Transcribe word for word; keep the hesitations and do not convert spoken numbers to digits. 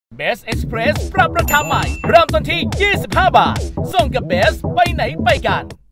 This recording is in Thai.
Best Express ปรับราคาใหม่เริ่มต้นที่ยี่สิบห้าบาทส่งกับ Best ไปไหนไปกัน